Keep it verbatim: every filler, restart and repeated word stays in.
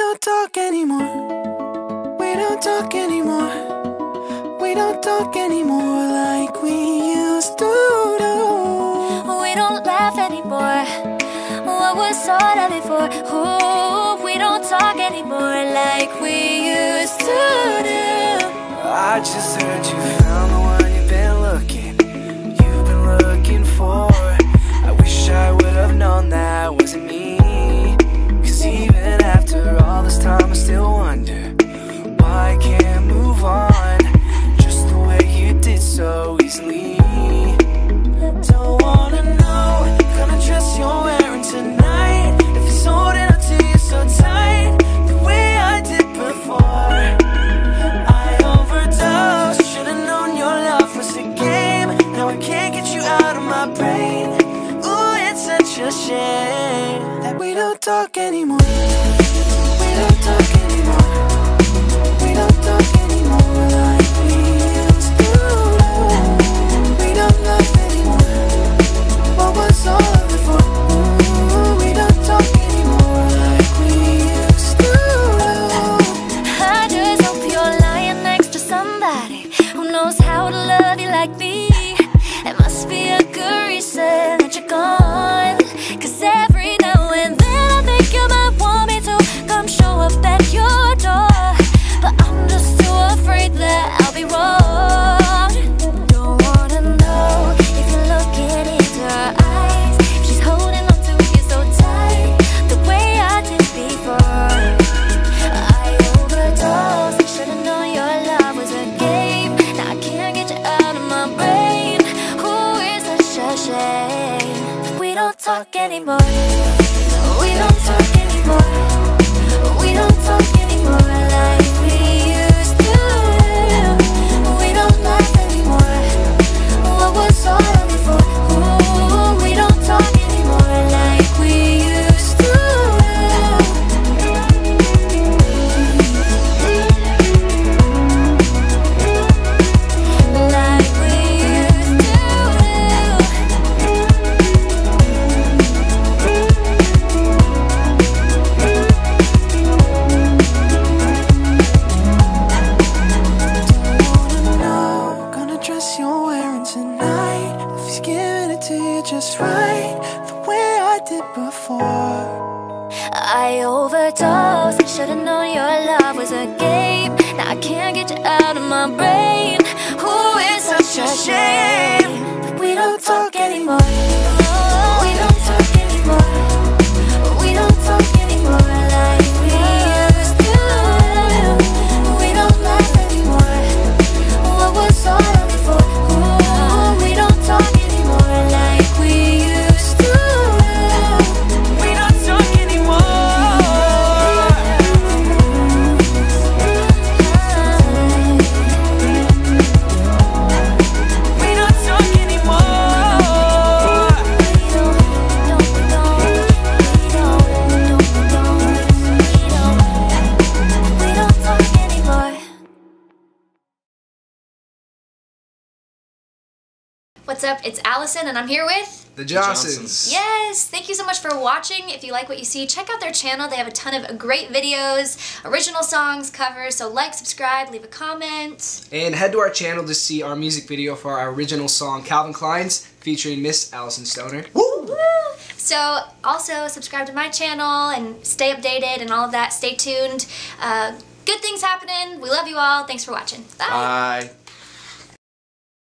don't talk anymore. We don't talk anymore. We don't talk anymore like we used to do. We don't laugh anymore. What was all that before? Ooh, we don't talk anymore like we used to do. I just heard you found the one you've been looking, you've been looking for. I wish I would have known that wasn't me. Cause even after all this time I still wonder why I can't move on just the way you did so easily. Don't wanna know the kind of dress you're wearing tonight, if it's holding on to you so tight the way I did before. I overdosed, should've known your love was a game. Now I can't get you out of my brain. Ooh, it's such a shame that we don't talk anymore. We don't talk anymore. We don't talk anymore like we used to. We don't love anymore. What was all of it for? Ooh, we don't talk anymore like we used to. I just hope you're lying next to somebody who knows how to love you like me. It must be a good reason that you're gone. Cause every now and then I think you might want me to come show up at your door, but I'm just too afraid that I'll be wrong. Don't wanna know if you're looking into her eyes, if she's holding on to you so tight the way I did before. I overdosed, should've known your love was a game. Now I can't get you out of my brain. Ooh, it's such a shame. We don't talk anymore. We don't talk anymore. We don't talk anymore like we used to. We don't laugh anymore. What was all of it for? Ooh, we don't talk anymore like we used to. Like we used to. You're wearing tonight, if he's giving it to you just right the way I did before. I overdosed, should've known your love was a game. Now I can't get you out of my brain. Ooh, it's such a shame that we don't talk anymore. We don't talk anymore. We don't talk anymore like we used to. We don't laugh anymore. What was all of it for? Ooh, we don't talk anymore like we used to. We don't talk anymore. We don't talk anymore. We don't, don't, we don't, we don't, don't, we don't, we don't, we don't talk anymore. What's up? It's Allison and I'm here with... The Johnsons. Yes! Thank you so much for watching. If you like what you see, check out their channel. They have a ton of great videos, original songs, covers, so like, subscribe, leave a comment. And head to our channel to see our music video for our original song, Calvin Klein's, featuring Miss Allison Stoner. Woo! Woo! So also subscribe to my channel and stay updated and all of that. Stay tuned. Uh, good things happening. We love you all. Thanks for watching. Bye! Bye.